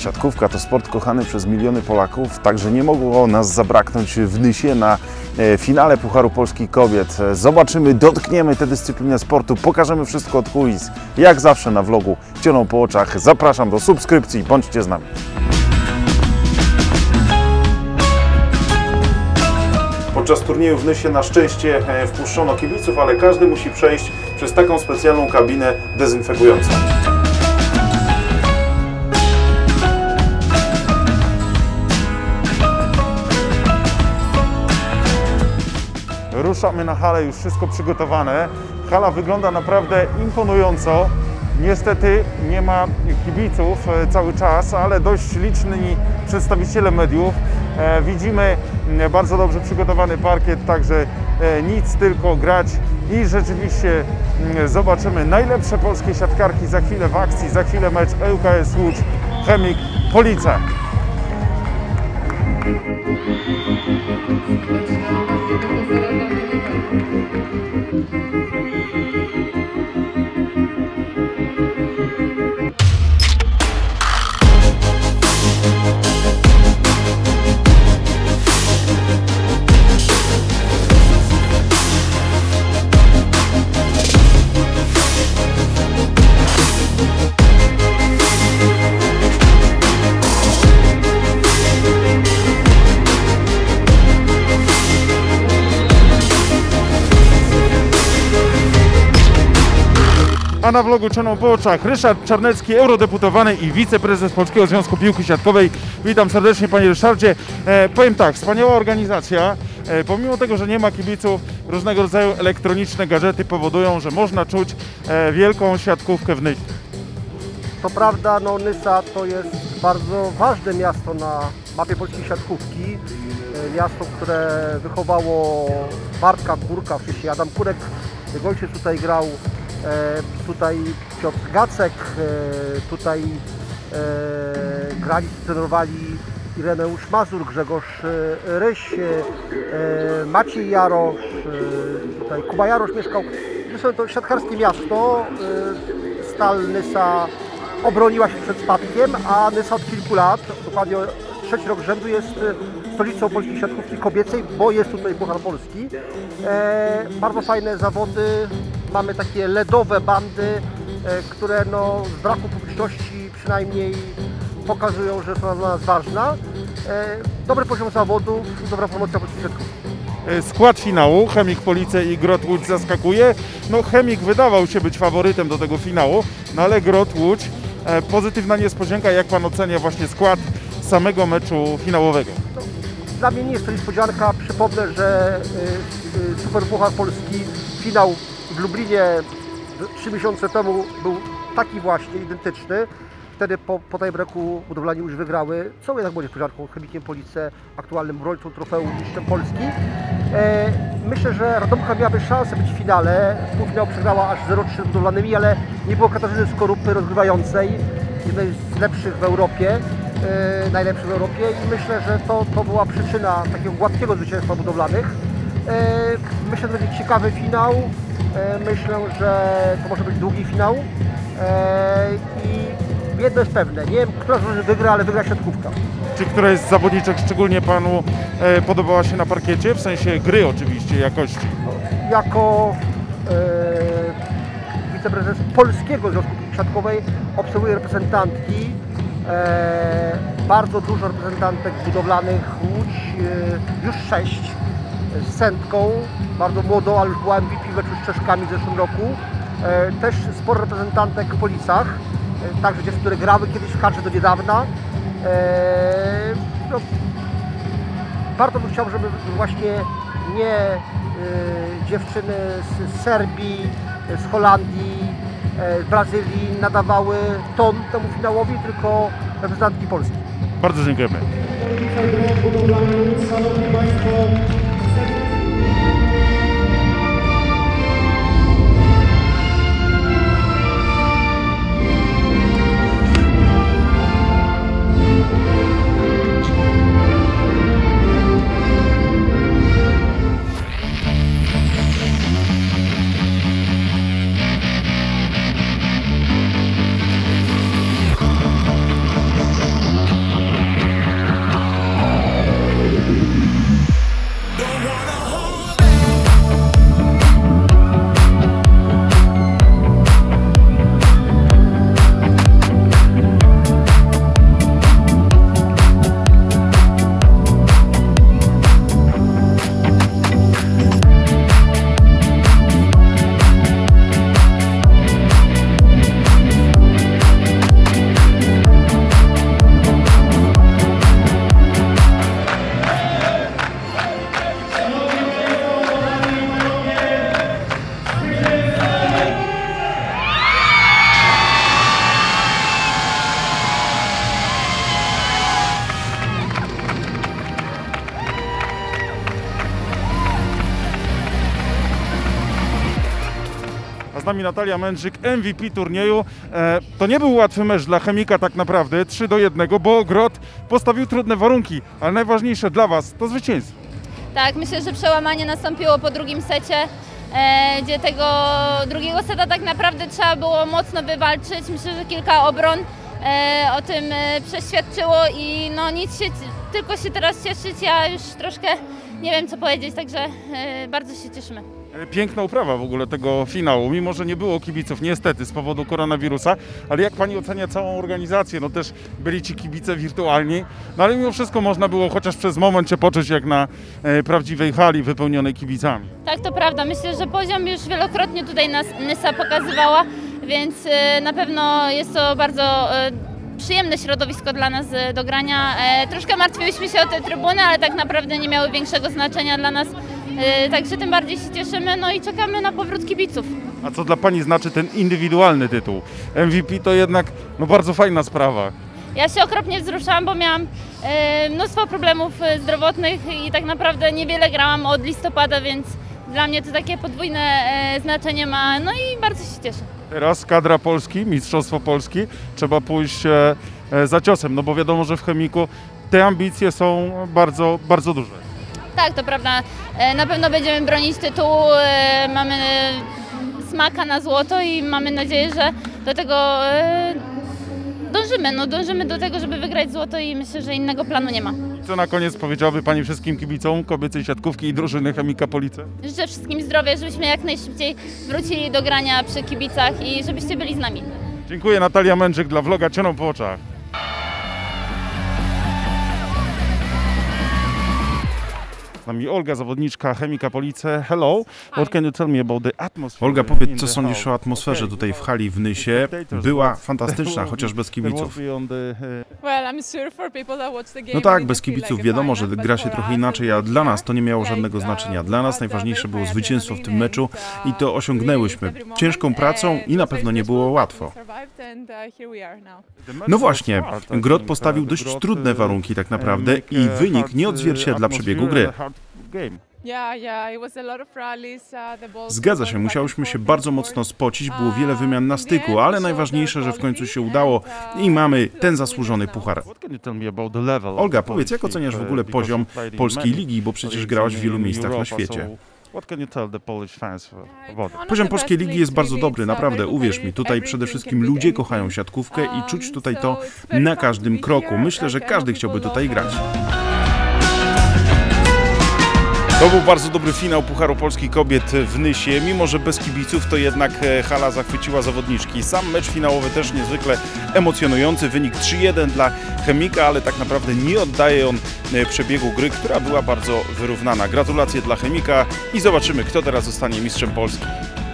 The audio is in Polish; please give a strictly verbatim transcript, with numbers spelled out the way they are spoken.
Siatkówka to sport kochany przez miliony Polaków, także nie mogło nas zabraknąć w Nysie na finale Pucharu Polski Kobiet. Zobaczymy, dotkniemy tę dyscyplinę sportu, pokażemy wszystko od kulis. Jak zawsze na vlogu Cioną po oczach. Zapraszam do subskrypcji, bądźcie z nami. Podczas turnieju w Nysie na szczęście wpuszczono kibiców, ale każdy musi przejść przez taką specjalną kabinę dezynfekującą. Ruszamy na halę, już wszystko przygotowane. Hala wygląda naprawdę imponująco. Niestety nie ma kibiców cały czas, ale dość liczni przedstawiciele mediów. Widzimy bardzo dobrze przygotowany parkiet, także nic, tylko grać i rzeczywiście zobaczymy najlepsze polskie siatkarki za chwilę w akcji, za chwilę mecz L K S Łódź, Chemik, Police. A na vlogu Cioną po oczach Ryszard Czarnecki, eurodeputowany i wiceprezes Polskiego Związku Piłki Siatkowej. Witam serdecznie, panie Ryszardzie. E, powiem tak, wspaniała organizacja. E, pomimo tego, że nie ma kibiców, różnego rodzaju elektroniczne gadżety powodują, że można czuć e, wielką siatkówkę w Nysie. To prawda, no Nysa to jest bardzo ważne miasto na mapie polskiej siatkówki. E, miasto, które wychowało Bartka Kurka, wcześniej Adam Kurek, jego ojciec tutaj grał. Tutaj Piotr Gacek, tutaj grali, trenowali Ireneusz Mazur, Grzegorz Ryś, Maciej Jarosz, tutaj Kuba Jarosz mieszkał. Zresztą to siatkarskie miasto. Stal Nysa obroniła się przed spadkiem, a Nysa od kilku lat, dokładnie trzeci rok rzędu, jest stolicą polskiej siatkówki kobiecej, bo jest tutaj Puchar Polski. Bardzo fajne zawody. Mamy takie ledowe bandy, które no, z braku publiczności przynajmniej pokazują, że są dla nas ważna. Dobry poziom zawodów, dobra promocja polskiej siatkówki. Skład finału, Chemik, Police i Grot Łódź zaskakuje. No, Chemik wydawał się być faworytem do tego finału, no ale Grot Łódź, pozytywna niespodzianka. Jak pan ocenia właśnie skład samego meczu finałowego? No, dla mnie nie jest to niespodzianka. Przypomnę, że Super Puchar Polski, finał w Lublinie trzy miesiące temu był taki właśnie, identyczny. Wtedy po, po tiebreaku budowlani już wygrały, co jednak było niespodzianką, Chemikiem Police, aktualnym obrońcą trofeum mistrzem Polski. E, myślę, że Radomka miałaby szansę być w finale. Półfinał przegrała aż zero trzy z budowlanymi, ale nie było Katarzyny Skorupy rozgrywającej, jednej z lepszych w Europie, e, najlepszych w Europie, i myślę, że to, to była przyczyna takiego gładkiego zwycięstwa budowlanych. E, myślę, że będzie ciekawy finał. Myślę, że to może być długi finał i jedno jest pewne, nie wiem, która z drużyn wygra, ale wygra siatkówka. Czy któraś z zawodniczek szczególnie panu podobała się na parkiecie, w sensie gry oczywiście, jakości? Jako e, wiceprezes Polskiego Związku Piłki Siatkowej obserwuję reprezentantki, e, bardzo dużo reprezentantek budowlanych, Łódź, e, już sześć. Z Sędką, bardzo młodą, ale już była M V P w meczu z Czeszkami w zeszłym roku. E, też sporo reprezentantek w Policach, e, także dziewczyny, które grały kiedyś w kadrze do niedawna. E, no, bardzo bym chciał, żeby właśnie nie e, dziewczyny z, z Serbii, z Holandii, e, z Brazylii nadawały ton temu finałowi, tylko reprezentantki Polski. Bardzo dziękujemy. z nami Natalia Mędrzyk, M V P turnieju. E, to nie był łatwy mecz dla Chemika tak naprawdę, trzy do jednego, bo Grot postawił trudne warunki, ale najważniejsze dla Was to zwycięstwo. Tak, myślę, że przełamanie nastąpiło po drugim secie, e, gdzie tego drugiego seta tak naprawdę trzeba było mocno wywalczyć. Myślę, że kilka obron e, o tym e, przeświadczyło i no nic się, tylko się teraz cieszyć. Ja już troszkę nie wiem co powiedzieć, także e, bardzo się cieszymy. Piękna uprawa w ogóle tego finału, mimo że nie było kibiców niestety z powodu koronawirusa, ale jak Pani ocenia całą organizację? No też byli ci kibice wirtualni, no ale mimo wszystko można było chociaż przez moment się poczuć jak na e, prawdziwej hali wypełnionej kibicami. Tak, to prawda. Myślę, że poziom już wielokrotnie tutaj nas Nysa pokazywała, więc e, na pewno jest to bardzo e, przyjemne środowisko dla nas e, do grania. E, troszkę martwiłyśmy się o te trybuny, ale tak naprawdę nie miały większego znaczenia dla nas. Także tym bardziej się cieszymy, no i czekamy na powrót kibiców. A co dla Pani znaczy ten indywidualny tytuł? M V P to jednak no, bardzo fajna sprawa. Ja się okropnie wzruszałam, bo miałam e, mnóstwo problemów zdrowotnych i tak naprawdę niewiele grałam od listopada, więc dla mnie to takie podwójne e, znaczenie ma, no i bardzo się cieszę. Teraz kadra Polski, Mistrzostwo Polski, trzeba pójść e, za ciosem, no bo wiadomo, że w Chemiku te ambicje są bardzo, bardzo duże. Tak, to prawda. Na pewno będziemy bronić tytułu, mamy smaka na złoto i mamy nadzieję, że do tego dążymy. No, dążymy do tego, żeby wygrać złoto i myślę, że innego planu nie ma. Co na koniec powiedziałaby Pani wszystkim kibicom kobiecej siatkówki i drużyny Chemika Police? Życzę wszystkim zdrowia, żebyśmy jak najszybciej wrócili do grania przy kibicach i żebyście byli z nami. Dziękuję, Natalia Mędrzyk dla vloga Cioną po oczach. Z nami Olga, zawodniczka Chemika Police. Hello, what can you tell me about the atmosphere? Olga, powiedz, co sądzisz o atmosferze tutaj w hali w Nysie. Była fantastyczna, chociaż bez kibiców. No tak, bez kibiców wiadomo, że gra się trochę inaczej, a dla nas to nie miało żadnego znaczenia. Dla nas najważniejsze było zwycięstwo w tym meczu i to osiągnęłyśmy. Ciężką pracą i na pewno nie było łatwo. No właśnie, Grot postawił dość trudne warunki tak naprawdę i wynik nie odzwierciedla przebiegu gry. Zgadza się, musiałyśmy się bardzo mocno spocić, było wiele wymian na styku, ale najważniejsze, że w końcu się udało i mamy ten zasłużony puchar. Olga, powiedz, jak oceniasz w ogóle poziom polskiej ligi, bo przecież grałaś w wielu miejscach na świecie. Poziom polskiej ligi jest bardzo dobry, naprawdę, uwierz mi, tutaj przede wszystkim ludzie kochają siatkówkę i czuć tutaj to na każdym kroku. Myślę, że każdy chciałby tutaj grać. To był bardzo dobry finał Pucharu Polski Kobiet w Nysie. Mimo że bez kibiców, to jednak hala zachwyciła zawodniczki. Sam mecz finałowy też niezwykle emocjonujący. Wynik trzy jeden dla Chemika, ale tak naprawdę nie oddaje on przebiegu gry, która była bardzo wyrównana. Gratulacje dla Chemika i zobaczymy, kto teraz zostanie mistrzem Polski.